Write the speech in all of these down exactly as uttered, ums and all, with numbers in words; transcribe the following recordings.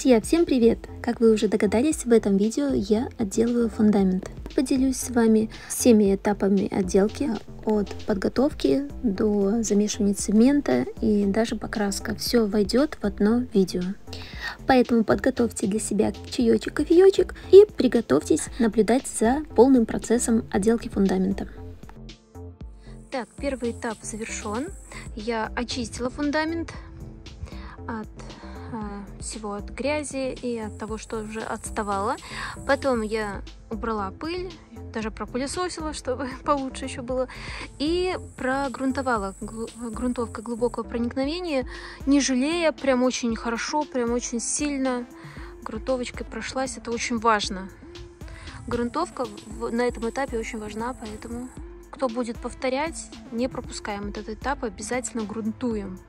Друзья, всем привет! Как вы уже догадались, в этом видео я отделываю фундамент. Поделюсь с вами всеми этапами отделки, от подготовки до замешивания цемента и даже покраска. Все войдет в одно видео. Поэтому подготовьте для себя чаечек, кофеечек и приготовьтесь наблюдать за полным процессом отделки фундамента. Так, первый этап завершен. Я очистила фундамент от всего, от грязи и от того, что уже отставало. Потом я убрала пыль, даже пропылесосила, чтобы получше еще было, и прогрунтовала. Грунтовка глубокого проникновения, не жалея, прям очень хорошо, прям очень сильно грунтовочкой прошлась. Это очень важно. Грунтовка на этом этапе очень важна, поэтому кто будет повторять, не пропускаем этот этап, обязательно грунтуем.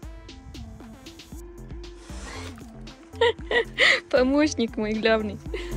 Помощник мой главный.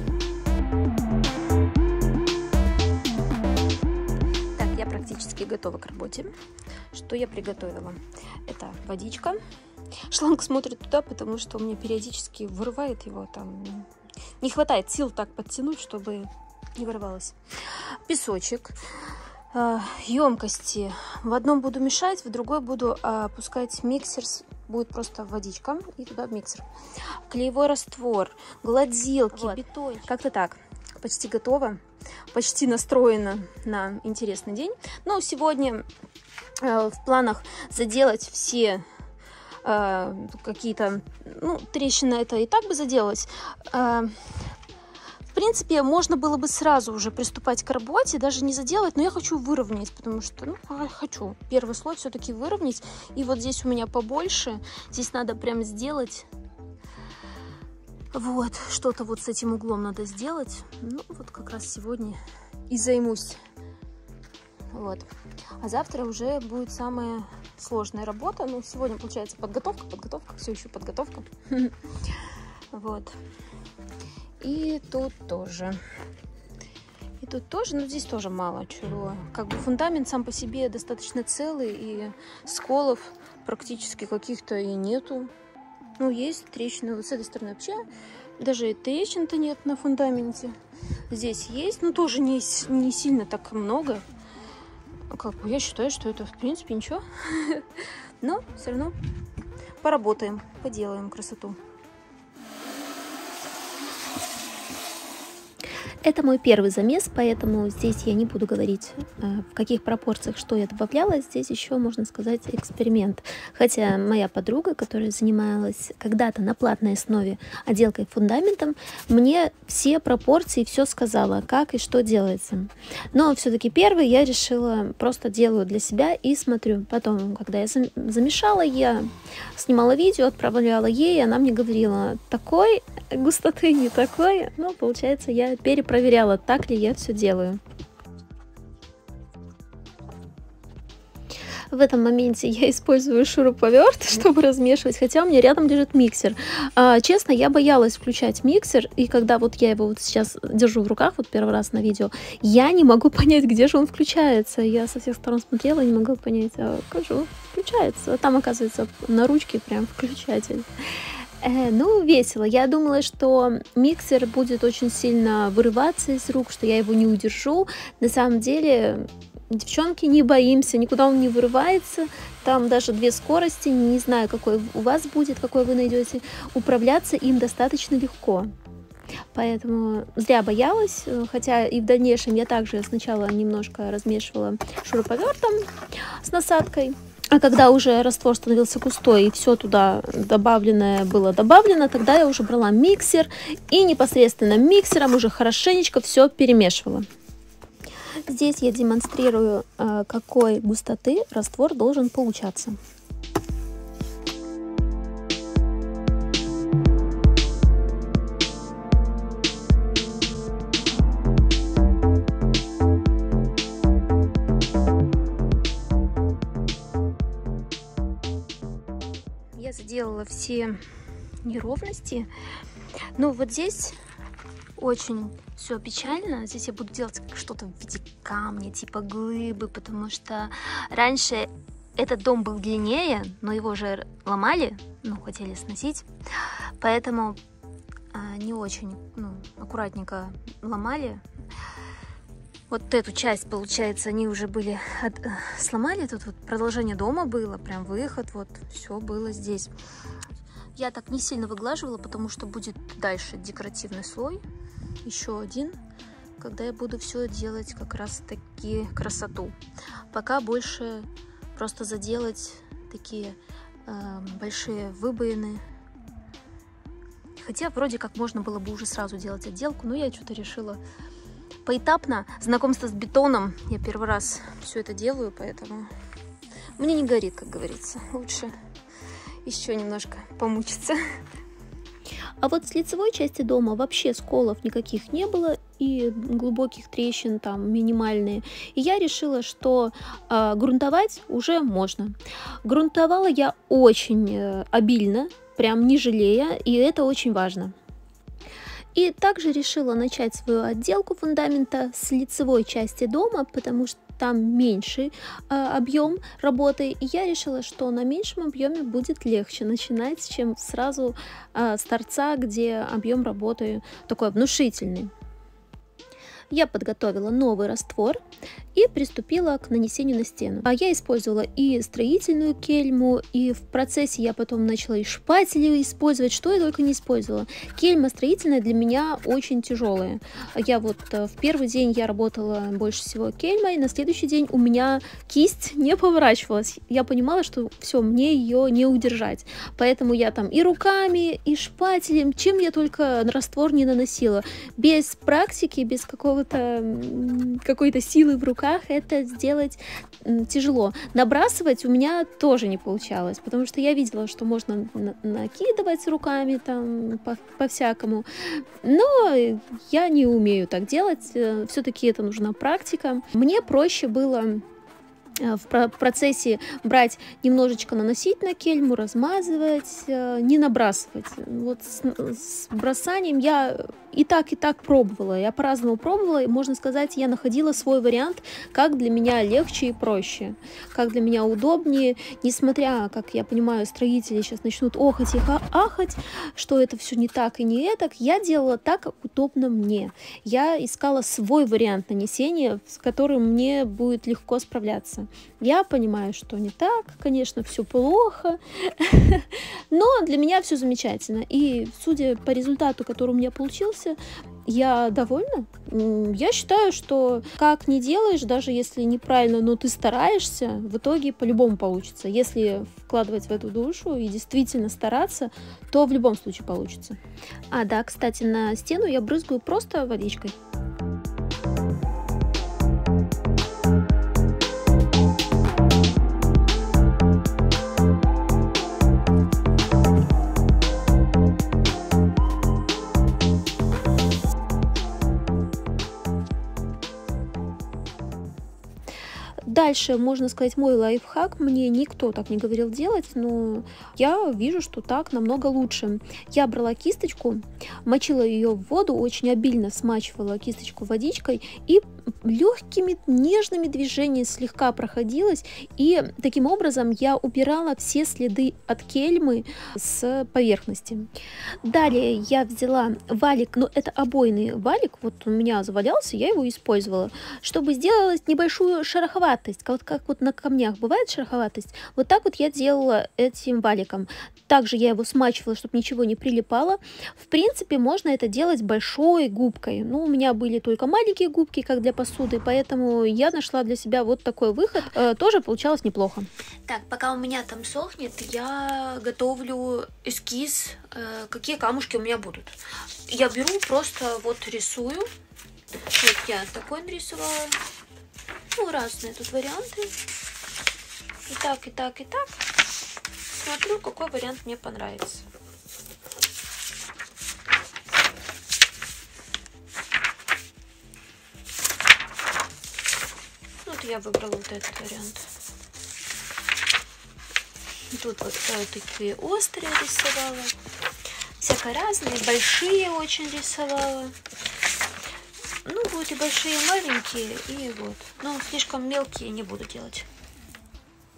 Так, я практически готова к работе. Что я приготовила? Это водичка. Шланг смотрит туда, потому что у меня периодически вырывает его. Там не хватает сил так подтянуть, чтобы не вырывалось. Песочек. Емкости. В одном буду мешать, в другой буду опускать миксер. Будет просто водичка и туда в миксер. Клеевой раствор, гладилки, вот. Бетон. Как-то так. Почти готово. Почти настроена на интересный день. Но сегодня э, в планах заделать все э, какие-то... Ну, трещины это и так бы заделать. Э, В принципе, можно было бы сразу уже приступать к работе, даже не заделать, но я хочу выровнять, потому что, ну, хочу первый слой все-таки выровнять. И вот здесь у меня побольше, здесь надо прям сделать, вот, что-то вот с этим углом надо сделать. Ну, вот как раз сегодня и займусь. Вот. А завтра уже будет самая сложная работа. Ну, сегодня, получается, подготовка, подготовка, все еще подготовка. Вот. И тут тоже. И тут тоже, но здесь тоже мало чего. Как бы фундамент сам по себе достаточно целый, и сколов практически каких-то и нету. Ну, есть трещины. Вот с этой стороны вообще даже трещин-то нет на фундаменте. Здесь есть, но тоже не, не сильно так много. Как бы я считаю, что это, в принципе, ничего. Но все равно поработаем, поделаем красоту. Это мой первый замес, поэтому здесь я не буду говорить, в каких пропорциях что я добавляла. Здесь еще, можно сказать, эксперимент. Хотя моя подруга, которая занималась когда-то на платной основе отделкой фундаментом, мне все пропорции, все сказала, как и что делается. Но все-таки первый я решила, просто делаю для себя и смотрю. Потом, когда я замешала, я снимала видео, отправляла ей, и она мне говорила, такой густоты, не такой. Ну, получается, я перепроверяла. Проверяла, так ли я все делаю. В этом моменте я использую шуруповерт, чтобы размешивать, хотя у меня рядом лежит миксер. А, честно, я боялась включать миксер, и когда вот я его вот сейчас держу в руках, вот первый раз на видео, я не могу понять, где же он включается. Я со всех сторон смотрела, не могла понять, а как же он включается. А там, оказывается, на ручке прям включатель. Э, ну, весело. Я думала, что миксер будет очень сильно вырываться из рук, что я его не удержу. На самом деле, девчонки, не боимся, никуда он не вырывается. Там даже две скорости, не знаю, какой у вас будет, какой вы найдете. Управляться им достаточно легко. Поэтому зря боялась, хотя и в дальнейшем я также сначала немножко размешивала шуруповертом с насадкой. А когда уже раствор становился густой и все туда добавленное было добавлено, тогда я уже брала миксер и непосредственно миксером уже хорошенечко все перемешивала. Здесь я демонстрирую, какой густоты раствор должен получаться. Я заделала все неровности, но вот здесь очень все печально. Здесь я буду делать что-то в виде камня, типа глыбы, потому что раньше этот дом был длиннее, но его же ломали, ну, хотели сносить, поэтому не очень, ну, аккуратненько ломали. Вот эту часть, получается, они уже были от... сломали. Тут вот продолжение дома было, прям выход, вот все было здесь. Я так не сильно выглаживала, потому что будет дальше декоративный слой, еще один, когда я буду все делать как раз таки красоту. Пока больше просто заделать такие э, большие выбоины. Хотя вроде как можно было бы уже сразу делать отделку, но я что-то решила поэтапно. Знакомство с бетоном. Я первый раз все это делаю, поэтому мне не горит, как говорится. Лучше еще немножко помучиться. А вот с лицевой части дома вообще сколов никаких не было и глубоких трещин там минимальные. И я решила, что э, грунтовать уже можно. Грунтовала я очень э, обильно, прям не жалея, и это очень важно. И также решила начать свою отделку фундамента с лицевой части дома, потому что там меньший э, объем работы, и я решила, что на меньшем объеме будет легче начинать, чем сразу э, с торца, где объем работы такой внушительный. Я подготовила новый раствор и приступила к нанесению на стену. А я использовала и строительную кельму, и в процессе я потом начала и шпатели использовать, что я только не использовала. Кельма строительная для меня очень тяжелая. Я вот в первый день я работала больше всего кельмой, на следующий день у меня кисть не поворачивалась. Я понимала, что все, мне ее не удержать. Поэтому я там и руками, и шпателем, чем я только раствор не наносила. Без практики, без какого-то какой-то силы в руках это сделать тяжело. Набрасывать у меня тоже не получалось, потому что я видела, что можно накидывать руками там по-всякому, но я не умею так делать, все-таки это нужна практика. Мне проще было в процессе брать, немножечко наносить на кельму, размазывать, не набрасывать. Вот с, с бросанием я и так, и так пробовала. Я по-разному пробовала, и, можно сказать, я находила свой вариант, как для меня легче и проще, как для меня удобнее, несмотря, как я понимаю, строители сейчас начнут охать и ахать, что это все не так и не этак. Я делала так, как удобно мне. Я искала свой вариант нанесения, с которым мне будет легко справляться. Я понимаю, что не так, конечно, все плохо, но для меня все замечательно. И судя по результату, который у меня получился, я довольна. Я считаю, что как ни делаешь, даже если неправильно, но ты стараешься, в итоге по-любому получится. Если вкладывать в эту душу и действительно стараться, то в любом случае получится. А, да, кстати, на стену я брызгаю просто водичкой. Дальше, можно сказать, мой лайфхак. Мне никто так не говорил делать, но я вижу, что так намного лучше. Я брала кисточку, мочила ее в воду, очень обильно смачивала кисточку водичкой и легкими нежными движениями слегка проходилась, и таким образом я убирала все следы от кельмы с поверхности. Далее я взяла валик, но это обойный валик, вот у меня завалялся, я его использовала, чтобы сделать небольшую шероховатость, вот как вот на камнях бывает шероховатость, вот так вот я делала этим валиком. Также я его смачивала, чтобы ничего не прилипало. В принципе, можно это делать большой губкой. Ну, у меня были только маленькие губки, как для посуды, поэтому я нашла для себя вот такой выход. Э, тоже получалось неплохо. Так, пока у меня там сохнет, я готовлю эскиз, э, какие камушки у меня будут. Я беру, просто вот рисую. Вот я такой нарисовала. Ну, разные тут варианты. И так, и так, и так. Смотрю, какой вариант мне понравится. Вот я выбрала вот этот вариант. Тут вот э, такие острые рисовала. Всякое разные, большие очень рисовала. Ну, будут и большие, и маленькие, и вот. Но слишком мелкие не буду делать.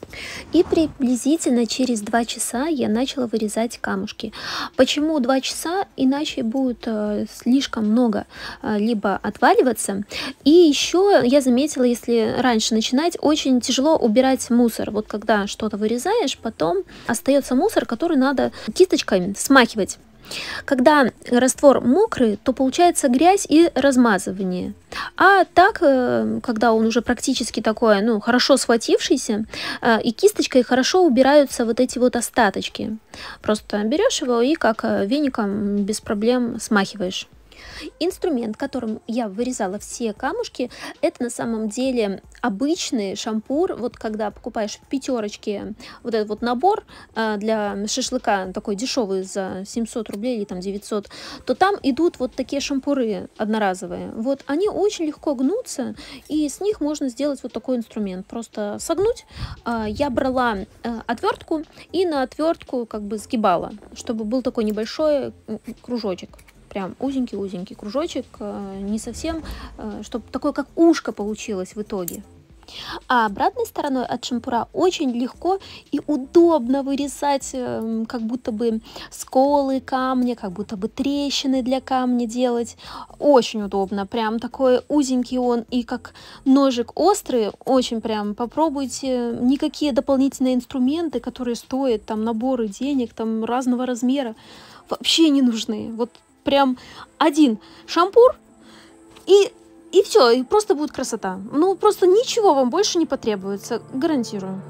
И приблизительно через два часа я начала вырезать камушки. Почему два часа? Иначе будет э, слишком много э, либо отваливаться. И еще я заметила, если раньше начинать, очень тяжело убирать мусор. Вот когда что-то вырезаешь, потом остается мусор, который надо кисточкой смахивать. Когда раствор мокрый, то получается грязь и размазывание. А так, когда он уже практически такой, ну, хорошо схватившийся, и кисточкой хорошо убираются вот эти вот остаточки. Просто берешь его и как веником без проблем смахиваешь. Инструмент, которым я вырезала все камушки, это на самом деле обычный шампур. Вот когда покупаешь в пятерочке вот этот вот набор э, для шашлыка, такой дешевый за семьсот рублей или там девятьсот, то там идут вот такие шампуры одноразовые. Вот они очень легко гнутся, и с них можно сделать вот такой инструмент. Просто согнуть. Э, я брала э, отвертку и на отвертку как бы сгибала, чтобы был такой небольшой кружочек. Прям узенький-узенький кружочек, не совсем, чтобы такое, как ушко получилось в итоге. А обратной стороной от шампура очень легко и удобно вырезать как будто бы сколы камня, как будто бы трещины для камня делать. Очень удобно, прям такой узенький он и как ножик острый. Очень прям попробуйте. Никакие дополнительные инструменты, которые стоят там наборы денег, там разного размера, вообще не нужны. Вот прям один шампур и, и все, и просто будет красота. Ну, просто ничего вам больше не потребуется, гарантирую.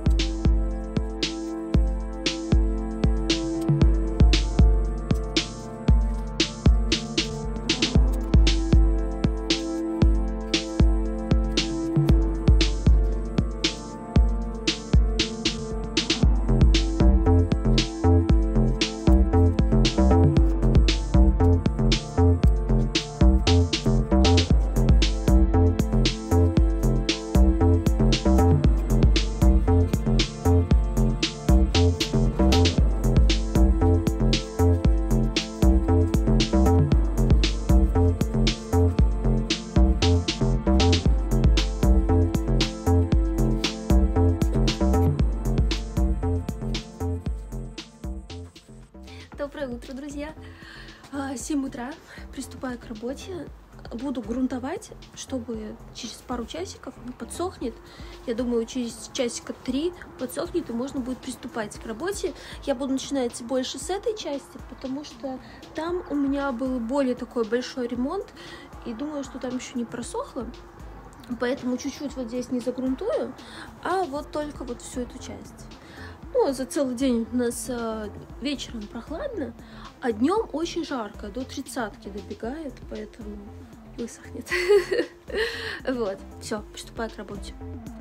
Доброе утро, друзья! семь утра, приступаю к работе. Буду грунтовать, чтобы через пару часиков подсохнет. Я думаю, через часика три подсохнет и можно будет приступать к работе. Я буду начинать больше с этой части, потому что там у меня был более такой большой ремонт. И думаю, что там еще не просохло. Поэтому чуть-чуть вот здесь не загрунтую, а вот только вот всю эту часть. Ну, за целый день у нас э, вечером прохладно, а днем очень жарко, до тридцатки добегает, поэтому высохнет. Вот, все, приступаю к работе.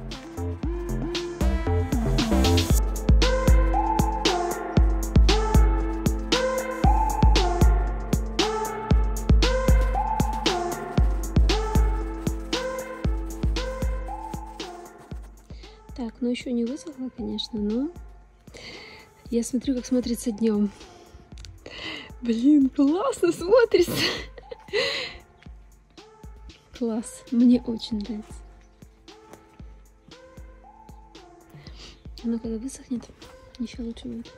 Так, ну еще не высохло, конечно, но я смотрю, как смотрится днем. Блин, классно смотрится. Класс, мне очень нравится. Но когда высохнет, еще лучше будет.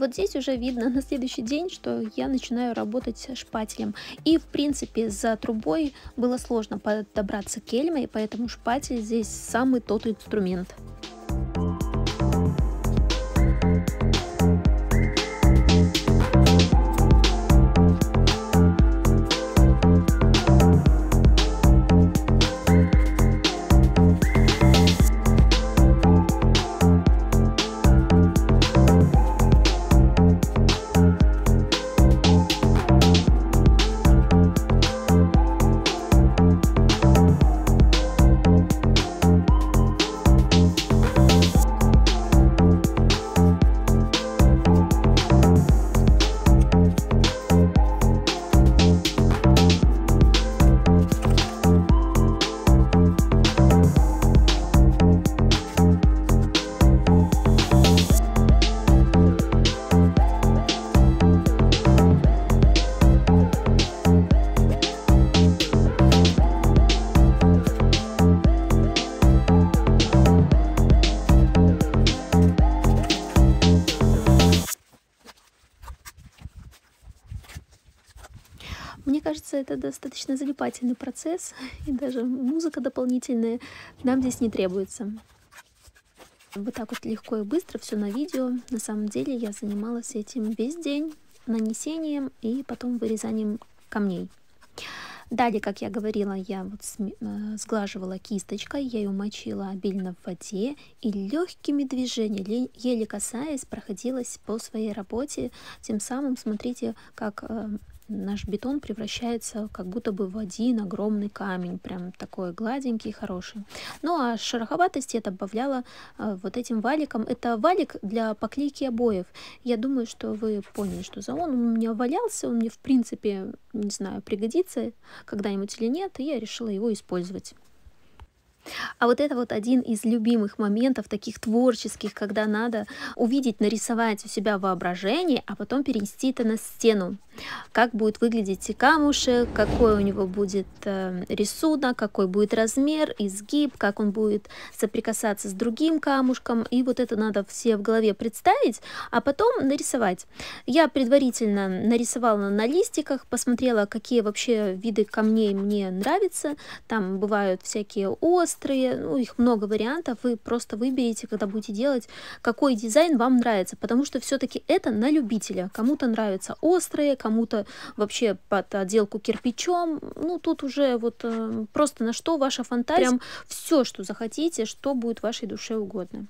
вот здесь уже видно на следующий день, что я начинаю работать шпателем. И, в принципе, за трубой было сложно подобраться к кельме, и поэтому шпатель здесь самый тот инструмент. Мне кажется, это достаточно залипательный процесс, и даже музыка дополнительная нам здесь не требуется. Вот так вот легко и быстро все на видео. На самом деле я занималась этим весь день, нанесением и потом вырезанием камней. Далее, как я говорила, я вот сглаживала кисточкой, я ее мочила обильно в воде и легкими движениями, еле касаясь, проходилась по своей работе. Тем самым, смотрите, как наш бетон превращается как будто бы в один огромный камень, прям такой гладенький, хороший. Ну а шероховатости я добавляла э, вот этим валиком. Это валик для поклейки обоев. Я думаю, что вы поняли, что за он. Он у меня валялся, он мне в принципе, не знаю, пригодится когда-нибудь или нет, и я решила его использовать. А вот это вот один из любимых моментов, таких творческих, когда надо увидеть, нарисовать у себя воображение, а потом перенести это на стену. Как будет выглядеть камушек, какой у него будет э, рисунок, какой будет размер, изгиб, как он будет соприкасаться с другим камушком. И вот это надо все в голове представить, а потом нарисовать. Я предварительно нарисовала на листиках, посмотрела, какие вообще виды камней мне нравятся. Там бывают всякие острые, ну, их много вариантов. Вы просто выберите, когда будете делать, какой дизайн вам нравится, потому что все-таки это на любителя. Кому-то нравятся острые, кому-то вообще под отделку кирпичом. Ну, тут уже вот э, просто на что ваша фантазия. Прям все, что захотите, что будет вашей душе угодно.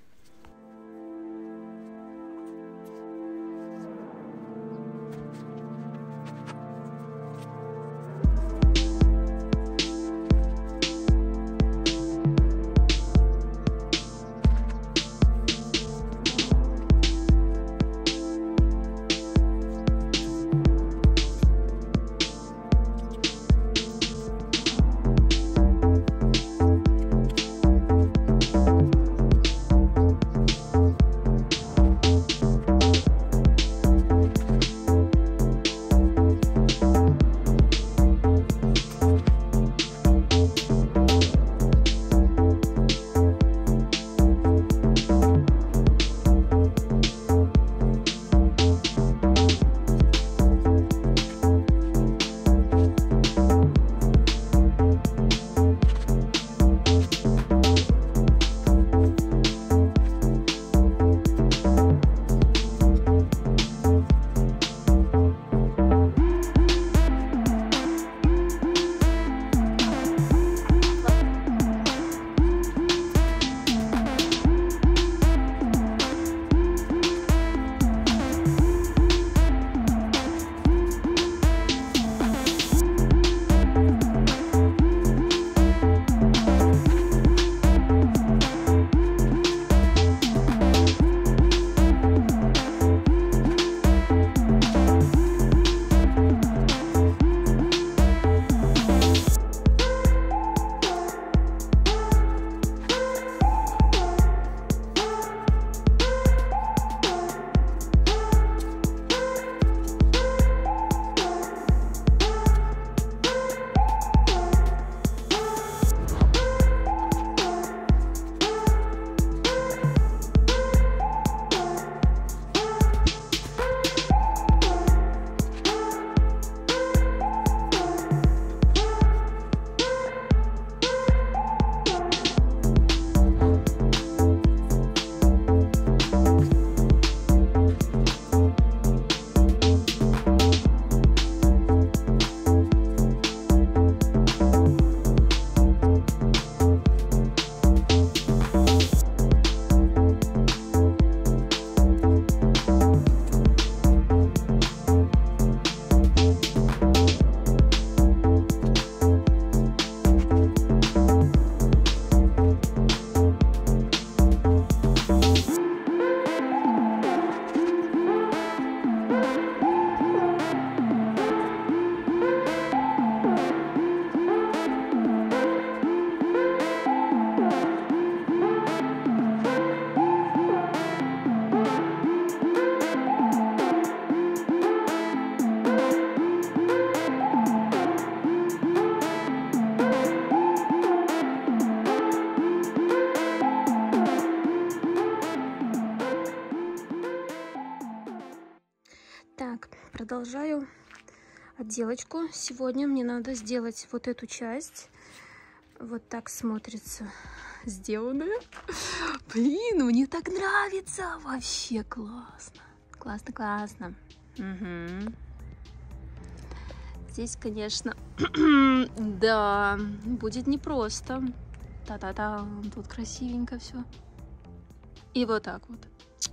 Так, продолжаю отделочку. Сегодня мне надо сделать вот эту часть. Вот так смотрится сделанное. Блин, мне так нравится. Вообще классно. Классно, классно. Угу. Здесь, конечно, да, будет непросто. Та-та-та, тут красивенько все. И вот так вот.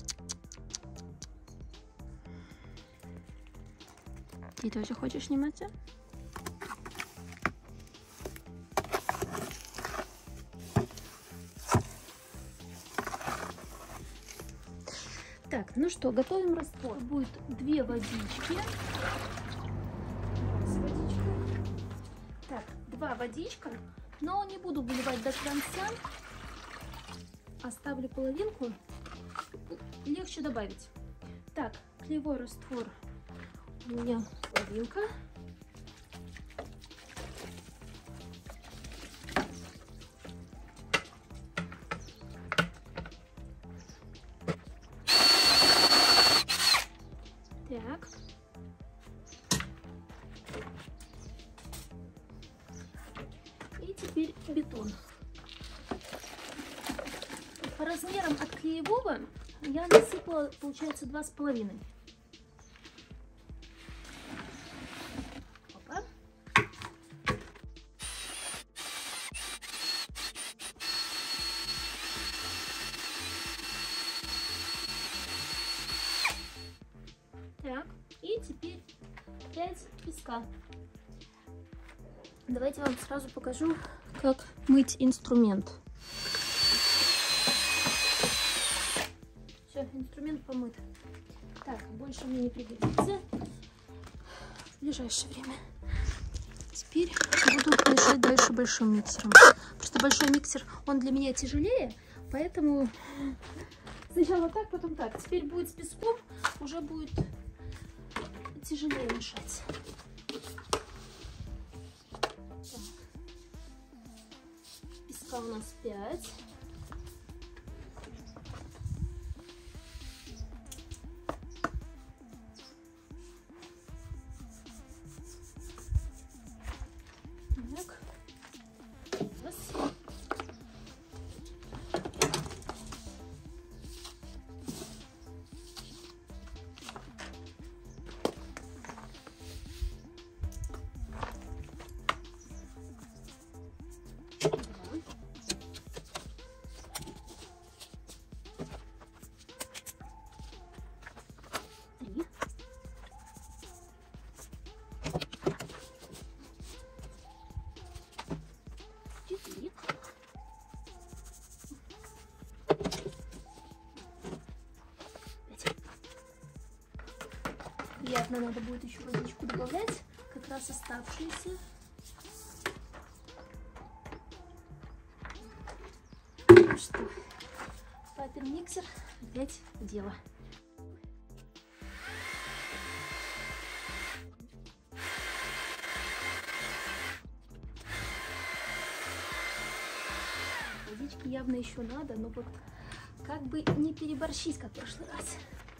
Ты тоже хочешь сниматься? Так, ну что, готовим раствор. Будет две водички. Раз водичка. Так, два водичка, но не буду выливать до конца. Оставлю половинку. Легче добавить. Так, клеевой раствор у меня половинка. Так. И теперь бетон. По размерам от клеевого я насыпала, получается, два с половиной. Опа. Так, и теперь пять песка. Давайте вам сразу покажу, как мыть инструмент. Все, инструмент помыт. Так, больше мне не пригодится в ближайшее время. Теперь буду мешать дальше большим миксером. Просто большой миксер, он для меня тяжелее, поэтому сначала так, потом так. Теперь будет с песком, уже будет тяжелее мешать. Песка у нас пять. Так. Раз. Приятно, надо будет еще водичку добавлять, как раз оставшиеся. Ну что, папин миксер опять в дело. Водички явно еще надо, но вот как бы не переборщить, как в прошлый раз.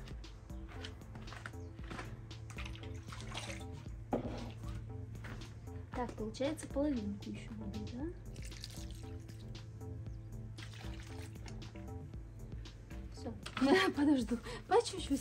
Так, получается половинку еще воды, да? Все, подожду, по чуть-чуть.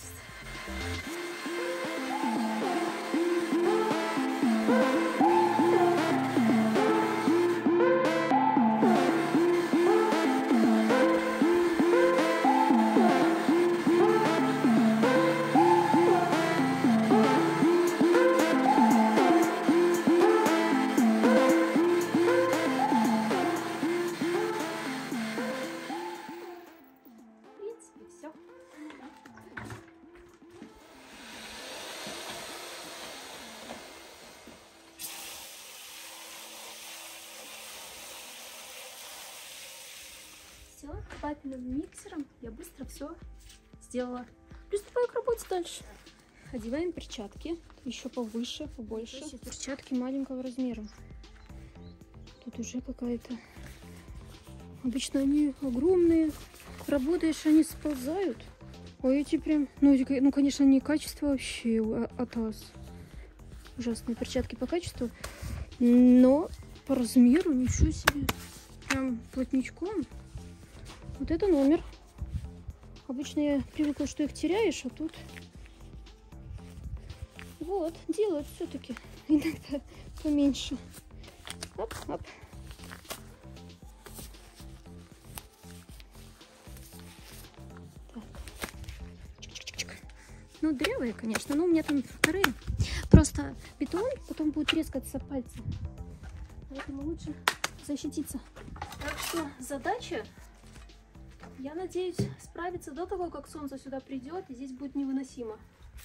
Все, папиным миксером я быстро все сделала. Приступаю к работе дальше. Одеваем перчатки, еще повыше, побольше. Перчатки маленького размера. Тут уже какая-то... Обычно они огромные. Работаешь, они сползают. Ой, эти прям, ну, эти, ну, конечно, не качество вообще от ас. Ужасные перчатки по качеству, но по размеру ничего себе. Прям плотничком. Вот это номер. Обычно я привыкла, что их теряешь, а тут вот, делают все-таки иногда поменьше. Оп, оп. Так. Чик-чик-чик. Ну, дырявые, конечно, но у меня там вторые. Просто бетон потом будет трескаться пальцы. Поэтому лучше защититься. Так что задача, я надеюсь, справиться до того, как солнце сюда придет, и здесь будет невыносимо.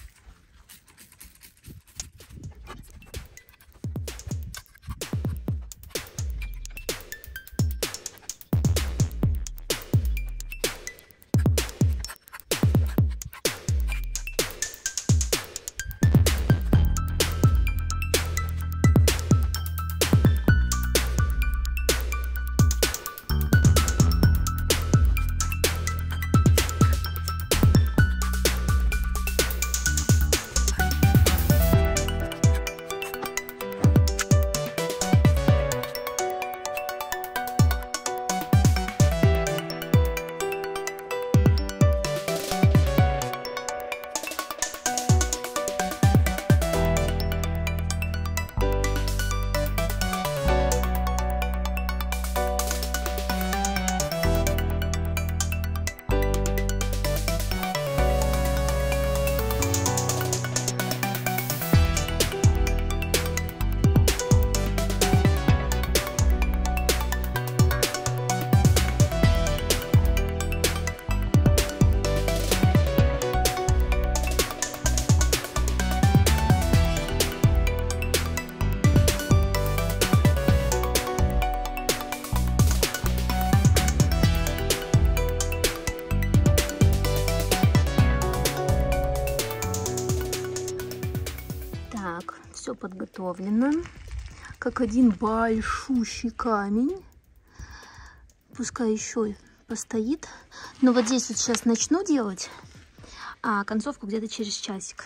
Все подготовлено, как один большущий камень. Пускай еще постоит. Но вот здесь вот сейчас начну делать, а концовку где-то через часик.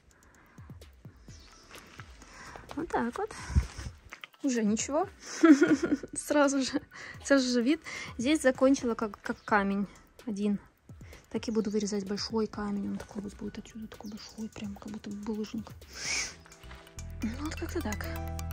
Вот так вот. Уже ничего. Сразу же, сразу же вид. Здесь закончила как, как камень один. Так и буду вырезать большой камень. Он такой вот будет отсюда, такой большой, прям как будто булыжник. Ну вот как-то так.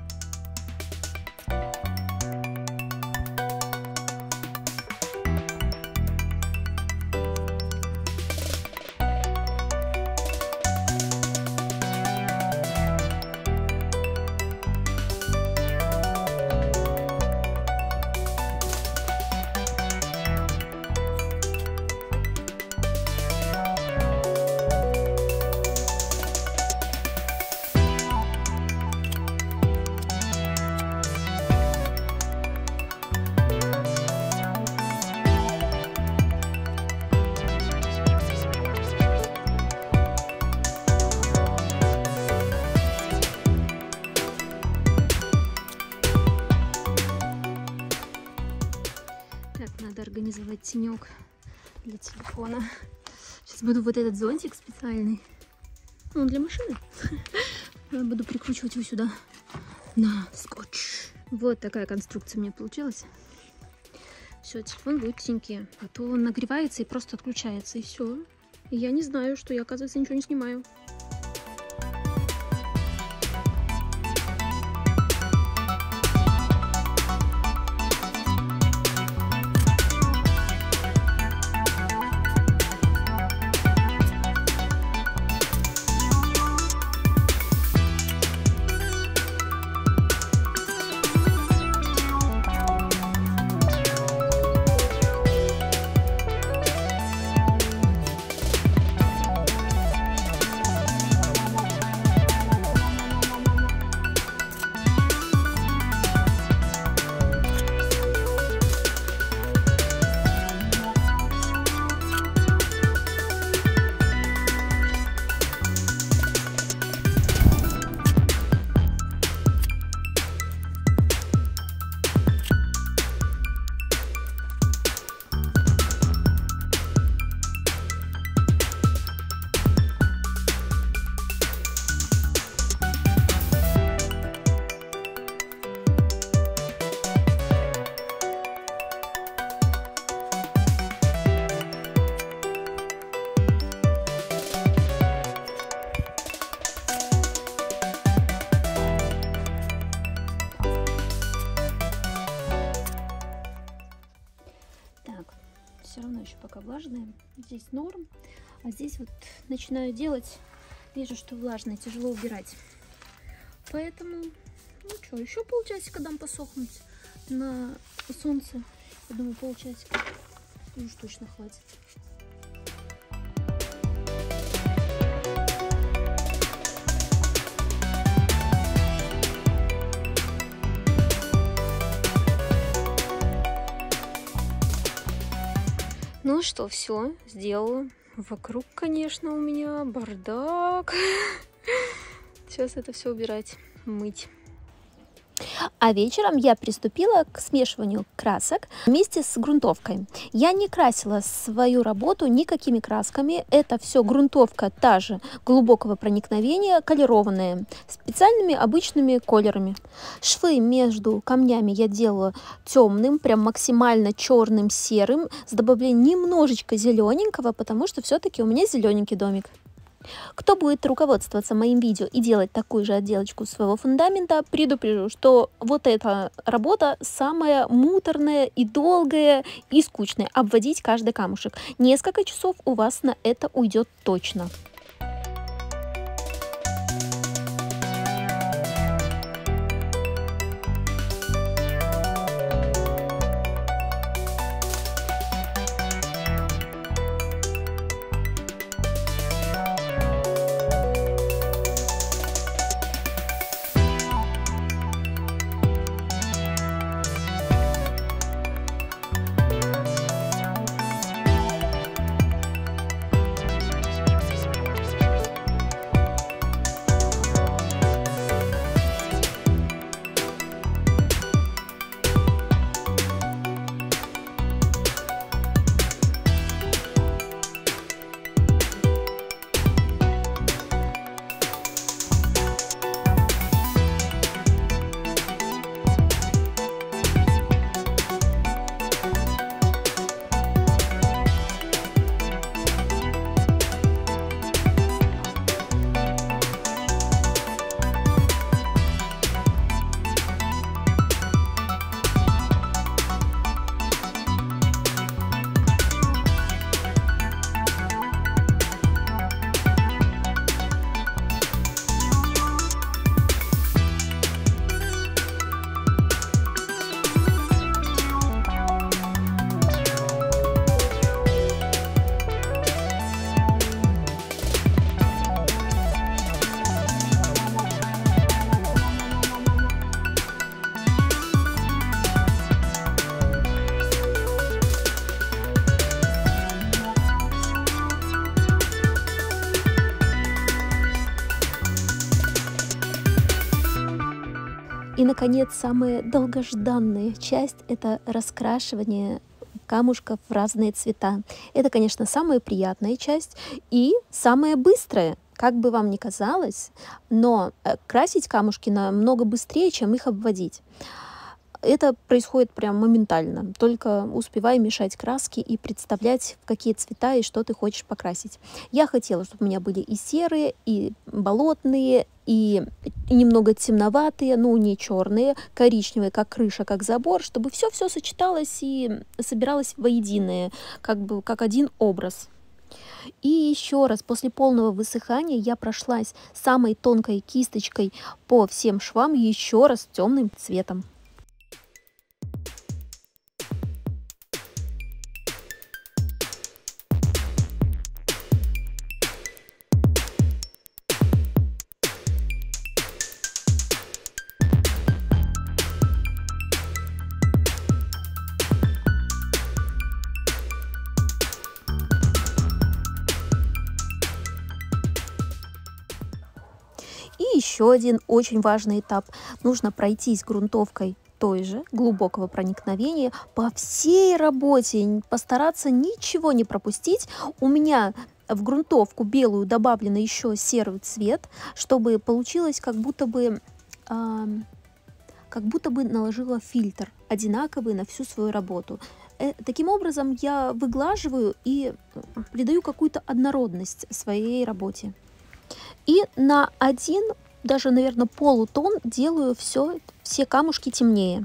Надо организовать тенек для телефона. Сейчас буду вот этот зонтик специальный, ну, для машины. Буду прикручивать его сюда на скотч. Вот такая конструкция у меня получилась. Все, телефон будет в теньке. А то он нагревается и просто отключается, и все. И я не знаю, что я, оказывается, ничего не снимаю. влажная. Здесь норм, а здесь вот начинаю делать, вижу, что влажное, тяжело убирать. Поэтому, ну что, еще полчасика дам посохнуть на солнце. Я думаю, полчасика уж точно хватит. Ну что, все, сделала. Вокруг, конечно, у меня бардак. Сейчас это все убирать, мыть. А вечером я приступила к смешиванию красок вместе с грунтовкой. Я не красила свою работу никакими красками. Это все грунтовка та же, глубокого проникновения, колерованная, специальными обычными колерами. Швы между камнями я делала темным, прям максимально черным, серым, с добавлением немножечко зелененького, потому что все-таки у меня зелененький домик. Кто будет руководствоваться моим видео и делать такую же отделочку своего фундамента, предупрежу, что вот эта работа самая муторная и долгая и скучная. Обводить каждый камушек. Несколько часов у вас на это уйдет точно. И, наконец, самая долгожданная часть – это раскрашивание камушков в разные цвета. Это, конечно, самая приятная часть и самая быстрая. Как бы вам ни казалось, но красить камушки намного быстрее, чем их обводить. Это происходит прям моментально. Только успевай мешать краски и представлять, в какие цвета и что ты хочешь покрасить. Я хотела, чтобы у меня были и серые, и болотные, и немного темноватые, ну не черные, коричневые, как крыша, как забор, чтобы все-все сочеталось и собиралось воединое, как бы как один образ. И еще раз, после полного высыхания я прошлась самой тонкой кисточкой по всем швам еще раз темным цветом. И еще один очень важный этап. Нужно пройтись грунтовкой той же, глубокого проникновения, по всей работе, постараться ничего не пропустить. У меня в грунтовку белую добавлено еще серый цвет, чтобы получилось как будто бы, э, как будто бы наложила фильтр одинаковый на всю свою работу. Э, таким образом я выглаживаю и придаю какую-то однородность своей работе. И на один, даже, наверное, полутон делаю все, все камушки темнее.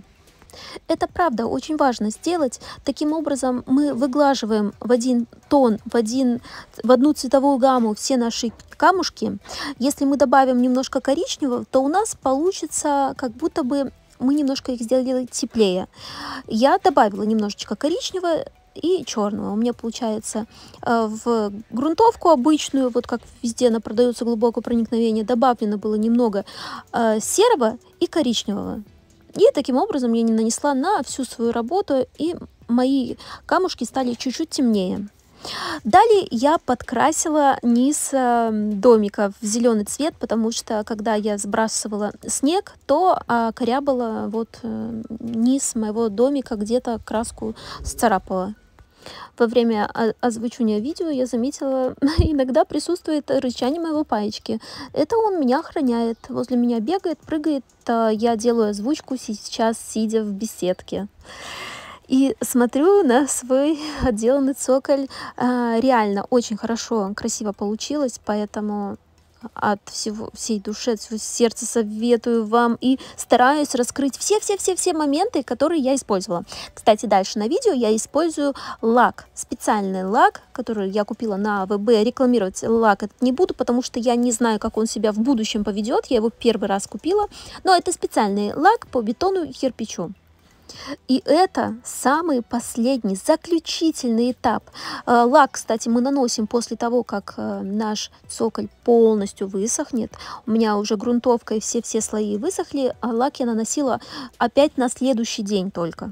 Это правда очень важно сделать. Таким образом мы выглаживаем в один тон, в, один, в одну цветовую гамму все наши камушки. Если мы добавим немножко коричневого, то у нас получится, как будто бы мы немножко их сделали теплее. Я добавила немножечко коричневого и черного. У меня получается э, в грунтовку обычную, вот как везде она продается глубокое проникновение, добавлено было немного э, серого и коричневого. И таким образом я не нанесла на всю свою работу, и мои камушки стали чуть-чуть темнее. Далее я подкрасила низ э, домика в зеленый цвет, потому что когда я сбрасывала снег, то э, корябала вот э, низ моего домика, где-то краску сцарапала. Во время озвучивания видео я заметила, иногда присутствует рычание моего паечки. Это он меня охраняет, возле меня бегает, прыгает. Я делаю озвучку сейчас, сидя в беседке. И смотрю на свой отделанный цоколь. Реально очень хорошо, красиво получилось, поэтому от всего, всей души, от всего сердца советую вам и стараюсь раскрыть все-все-все-все моменты, которые я использовала. Кстати, дальше на видео я использую лак, специальный лак, который я купила на АВБ. Рекламировать лак этот не буду, потому что я не знаю, как он себя в будущем поведет. Я его первый раз купила, но это специальный лак по бетону и кирпичу. И это самый последний, заключительный этап. Лак, кстати, мы наносим после того, как наш цоколь полностью высохнет. У меня уже грунтовка и все-все слои высохли, а лак я наносила опять на следующий день только.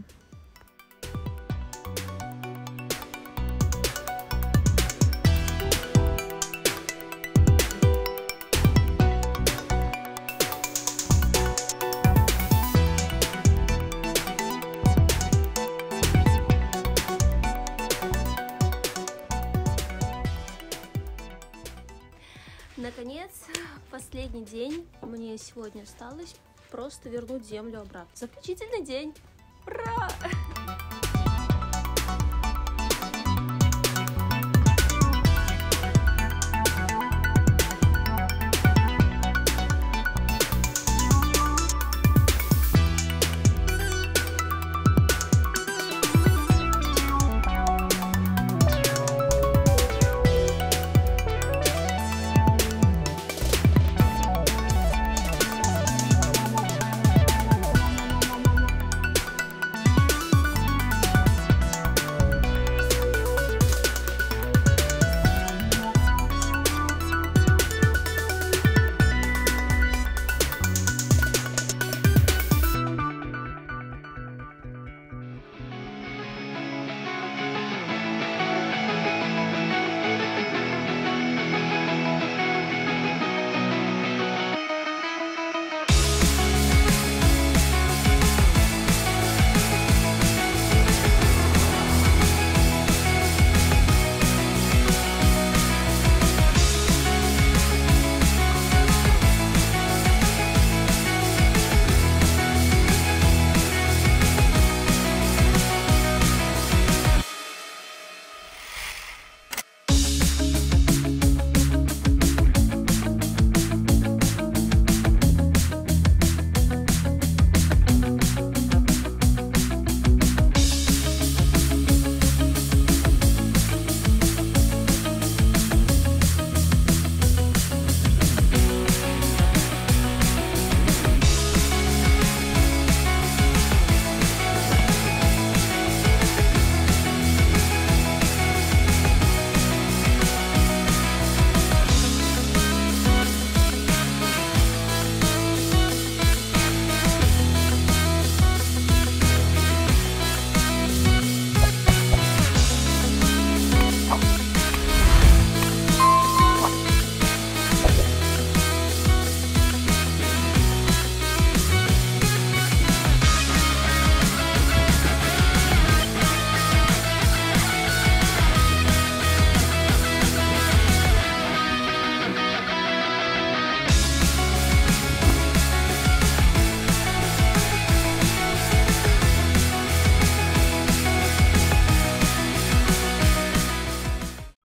Наконец, последний день мне сегодня осталось просто вернуть землю обратно. Заключительный день! Ура!